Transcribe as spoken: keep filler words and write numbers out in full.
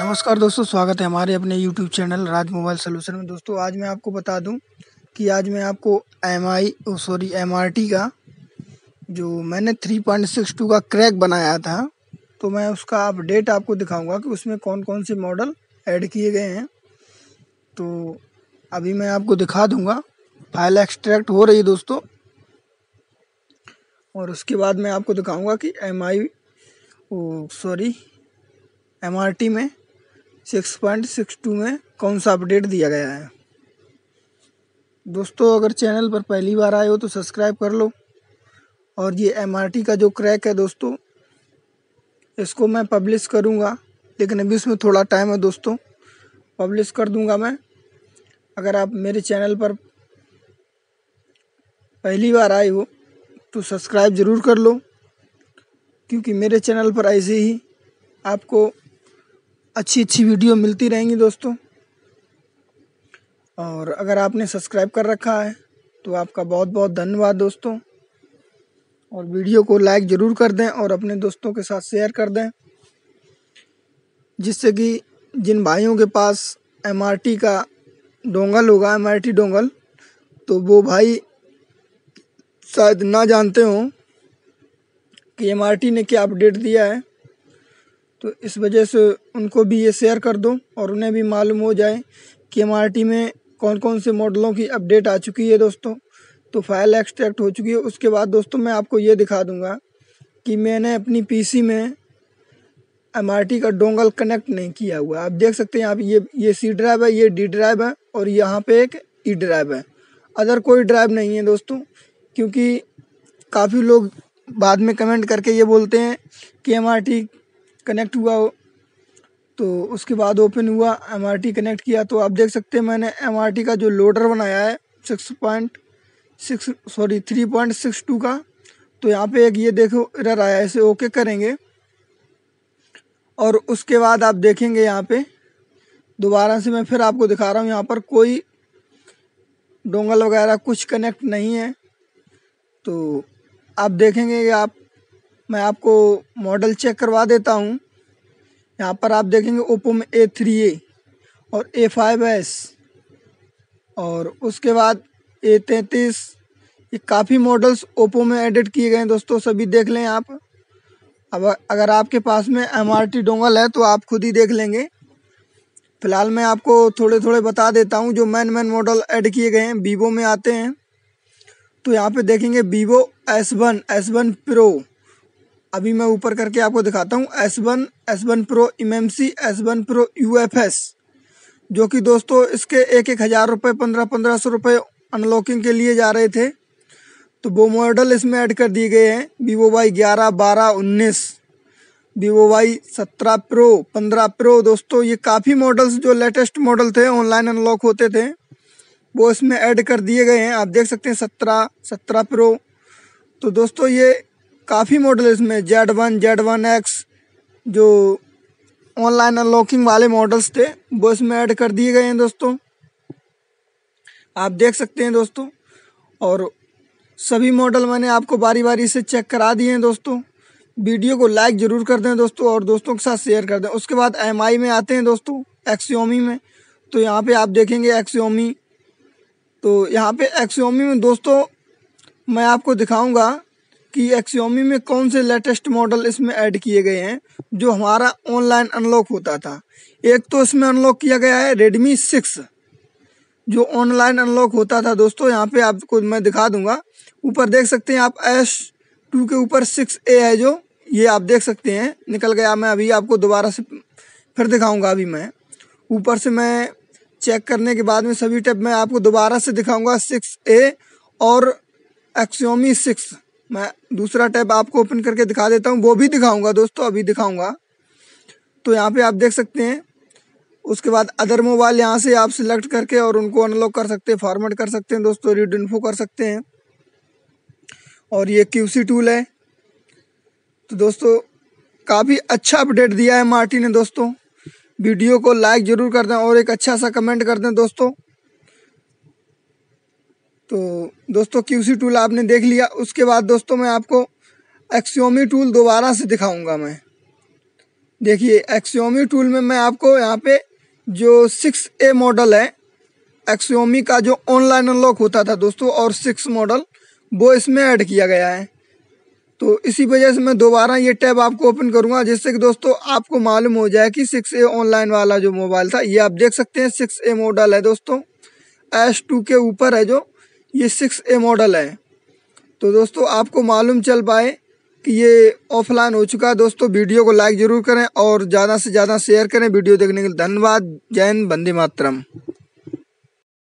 नमस्कार दोस्तों, स्वागत है हमारे अपने YouTube channel Raj mobile solution में। दोस्तों आज मैं आपको बता दूं कि आज मैं आपको M I O sorry M R T का जो मैंने थ्री पॉइंट सिक्स टू का क्रैक बनाया था, तो मैं उसका अपडेट आपको दिखाऊंगा कि उसमें कौन कौन से मॉडल ऐड किए गए हैं। तो अभी मैं आपको दिखा दूंगा। फाइल एक्सट्रैक्ट हो रही है दोस्तों, और उसके बाद मैं आपको दिखाऊंगा कि M I O sorry M R T में सिक्स पॉइंट सिक्स टू में कौन सा अपडेट दिया गया है। दोस्तों अगर चैनल पर पहली बार आए हो तो सब्सक्राइब कर लो। और ये एम आर टी का जो क्रैक है दोस्तों, इसको मैं पब्लिश करूँगा, लेकिन अभी इसमें थोड़ा टाइम है दोस्तों। पब्लिश कर दूँगा मैं। अगर आप मेरे चैनल पर पहली बार आए हो तो सब्सक्राइब ज़रूर कर लो, क्योंकि मेरे चैनल पर ऐसे ही आपको अच्छी अच्छी वीडियो मिलती रहेंगी दोस्तों। और अगर आपने सब्सक्राइब कर रखा है तो आपका बहुत बहुत धन्यवाद दोस्तों। और वीडियो को लाइक ज़रूर कर दें और अपने दोस्तों के साथ शेयर कर दें, जिससे कि जिन भाइयों के पास एम आर टी का डोंगल होगा, एम आर टी डोंगल, तो वो भाई शायद ना जानते हों कि एम आर टी ने क्या अपडेट दिया है। तो इस वजह से उनको भी ये शेयर कर दो और उन्हें भी मालूम हो जाए कि एम आर टी में कौन कौन से मॉडलों की अपडेट आ चुकी है दोस्तों। तो फाइल एक्सट्रैक्ट हो चुकी है। उसके बाद दोस्तों मैं आपको ये दिखा दूंगा कि मैंने अपनी पीसी में एम आर टी का डोंगल कनेक्ट नहीं किया हुआ। आप देख सकते हैं, यहाँ पे ये ये सी ड्राइव है, ये डी ड्राइव है और यहाँ पे एक ई ड्राइव है। अदर कोई ड्राइव नहीं है दोस्तों, क्योंकि काफ़ी लोग बाद में कमेंट करके ये बोलते हैं कि एम आर टी कनेक्ट हुआ हो। तो उसके बाद ओपन हुआ, एम आर टी कनेक्ट किया, तो आप देख सकते हैं मैंने एम आर टी का जो लोडर बनाया है six point six sorry three point six two का। तो यहाँ पे एक ये देखो एरर आया है, इसे ओके करेंगे और उसके बाद आप देखेंगे यहाँ पे दोबारा से मैं फिर आपको दिखा रहा हूँ, यहाँ पर कोई डोंगल वगैरह कुछ कनेक्ट नहीं है। तो आप देखेंगे कि आप मैं आपको मॉडल चेक करवा देता हूँ। यहाँ पर आप देखेंगे ओप्पो में ए थ्री ए और ए फाइव एस और उसके बाद ए तैंतीस, ये काफ़ी मॉडल्स ओप्पो में एडिट किए गए हैं दोस्तों, सभी देख लें आप। अब अगर आपके पास में एम आर टी डोंगल है तो आप खुद ही देख लेंगे। फ़िलहाल मैं आपको थोड़े थोड़े बता देता हूँ जो मैन मैन मॉडल ऐड किए गए हैं। वीवो में आते हैं तो यहाँ पे देखेंगे Vivo S one S one pro. अभी मैं ऊपर करके आपको दिखाता हूँ S one S one pro M M C S one pro U F S, जो कि दोस्तों इसके एक एक हज़ार रुपये पंद्रह पंद्रह सौ रुपये अनलॉकिंग के लिए जा रहे थे। तो वो मॉडल इसमें ऐड कर दिए गए हैं। वीवो वाई ग्यारह बारह उन्नीस, वीवो वाई सत्रह प्रो पंद्रह प्रो। दोस्तों ये काफ़ी मॉडल्स जो लेटेस्ट मॉडल थे ऑनलाइन अनलॉक होते थे वो इसमें ऐड कर दिए गए हैं। आप देख सकते हैं सत्रह सत्रह प्रो। तो दोस्तों ये काफ़ी मॉडल इसमें Z one Z one X जो ऑनलाइन अनलॉकिंग वाले मॉडल्स थे वो इसमें ऐड कर दिए गए हैं दोस्तों, आप देख सकते हैं दोस्तों। और सभी मॉडल मैंने आपको बारी बारी से चेक करा दिए हैं दोस्तों। वीडियो को लाइक ज़रूर कर दें दोस्तों और दोस्तों के साथ शेयर कर दें। उसके बाद एम आई में आते हैं दोस्तों, एक्सियोमी में। तो यहाँ पे आप देखेंगे एक्सियोमी, तो यहाँ पे एक्सियोमी में दोस्तों मैं आपको दिखाऊंगा कि एक्सियोमी में कौन से लेटेस्ट मॉडल इसमें ऐड किए गए हैं जो हमारा ऑनलाइन अनलॉक होता था। एक तो इसमें अनलॉक किया गया है रेडमी सिक्स, जो ऑनलाइन अनलॉक होता था दोस्तों। यहाँ पे आपको मैं दिखा दूंगा, ऊपर देख सकते हैं आप एस टू के ऊपर सिक्स ए है, जो ये आप देख सकते हैं निकल गया। मैं अभी आपको दोबारा से फिर दिखाऊंगा। अभी मैं ऊपर से मैं चेक करने के बाद में सभी टैब मैं आपको दोबारा से दिखाऊंगा सिक्स ए और एक्सियोमी सिक्स। मैं दूसरा टैब आपको ओपन करके दिखा देता हूँ, वो भी दिखाऊंगा दोस्तों, अभी दिखाऊंगा। तो यहाँ पे आप देख सकते हैं। उसके बाद अदर मोबाइल यहाँ से आप सिलेक्ट करके और उनको अनलॉक कर सकते हैं, फॉर्मेट कर सकते हैं दोस्तों, रीड इन्फो कर सकते हैं। और ये क्यूसी टूल है। तो दोस्तों काफ़ी अच्छा अपडेट दिया है मार्टी ने दोस्तों। वीडियो को लाइक ज़रूर कर दें और एक अच्छा सा कमेंट कर दें दोस्तों। तो दोस्तों क्यूसी टूल आपने देख लिया। उसके बाद दोस्तों मैं आपको एक्सियोमी टूल दोबारा से दिखाऊंगा मैं। देखिए एक्सियोमी टूल में मैं आपको यहाँ पे जो सिक्स ए मॉडल है एक्सियोमी का, जो ऑनलाइन अनलॉक होता था दोस्तों, और सिक्स मॉडल वो इसमें ऐड किया गया है। तो इसी वजह से मैं दोबारा ये टैब आपको ओपन करूँगा, जिससे कि दोस्तों आपको मालूम हो जाए कि सिक्स ए ऑनलाइन वाला जो मोबाइल था, ये आप देख सकते हैं सिक्स ए मॉडल है दोस्तों, एस टू के ऊपर है जो, ये सिक्स ए मॉडल है। तो दोस्तों आपको मालूम चल पाए कि ये ऑफलाइन हो चुका है। दोस्तों वीडियो को लाइक ज़रूर करें और ज़्यादा से ज़्यादा शेयर करें। वीडियो देखने के लिए धन्यवाद। जय हिंद, वंदे मातरम।